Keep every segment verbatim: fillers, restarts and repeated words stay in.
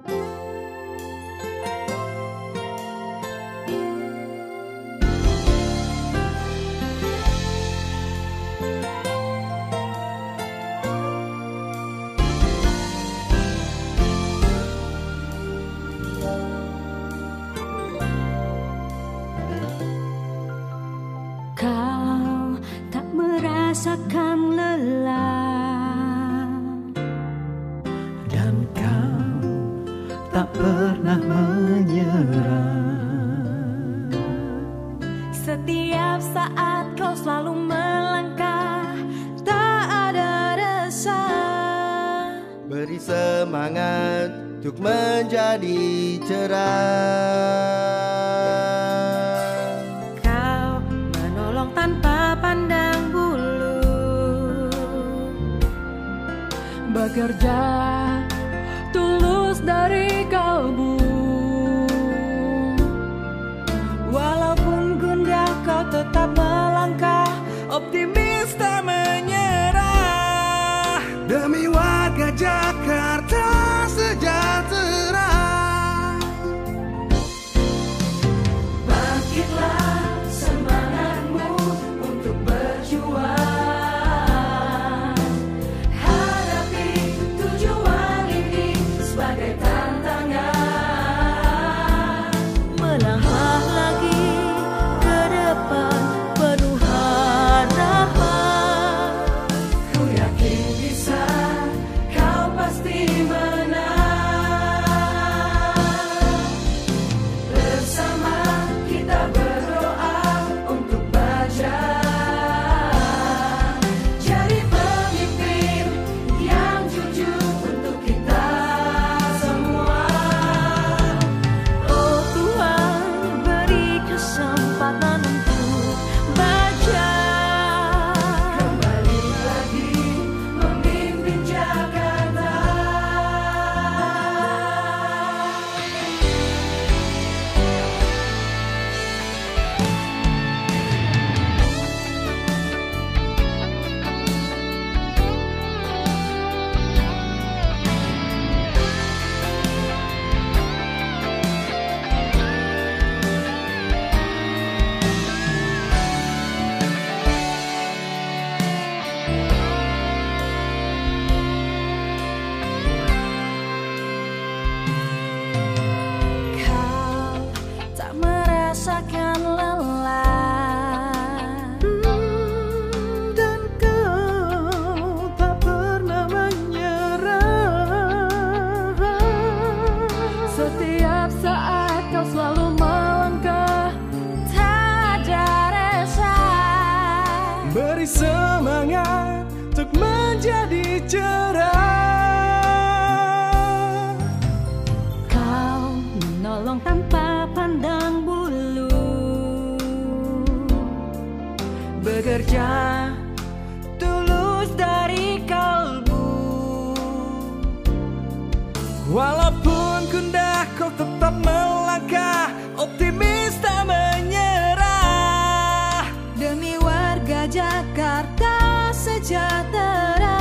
Kau tak merasakan lelah, dan kau tak pernah menyerah. setiap saat kau selalu melangkah, tak ada resah. Beri semangat untuk menjadi cerah. Tanpa pandang bulu, bekerja tulus dari kalbu. Walaupun gundah kau tetap melangkah, optimis tak menyerah. Demi warga Jakarta sejahtera. Rasakan lelah, dan kau tak pernah menyerah. setiap saat kau selalu melangkah, tak ada resah. Beri semangat untuk menjadi cerah. Kau menolong tanpa pandang bulu, bekerja tulus dari kalbu. Walaupun gundah kau tetap melangkah, optimis tak menyerah. Demi warga Jakarta sejahtera.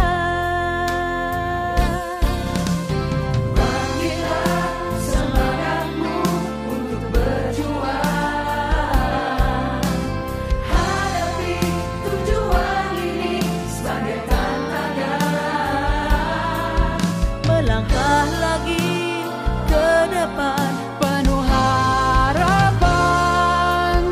Melangkah lagi ke depan, penuh harapan.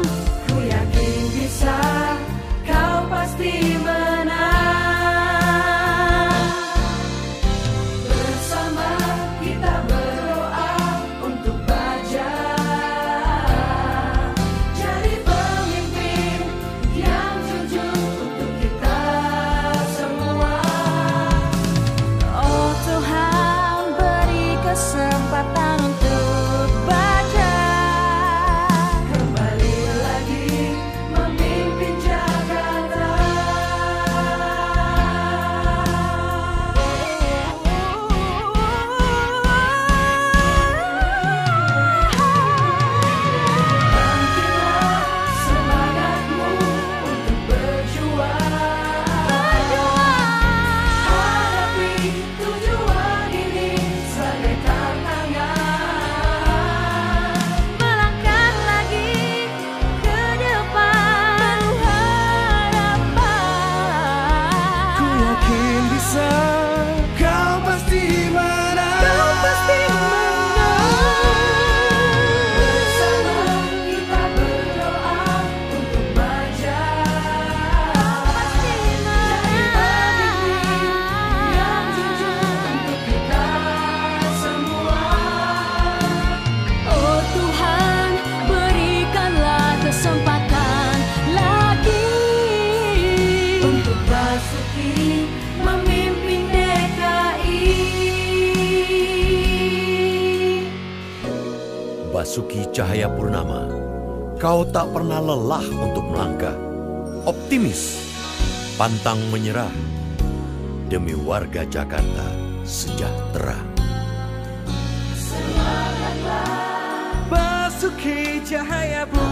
Basuki Cahayapurnama, kau tak pernah lelah untuk melangkah. Optimis, pantang menyerah, demi warga Jakarta sejahtera. Basuki Cahayapurnama,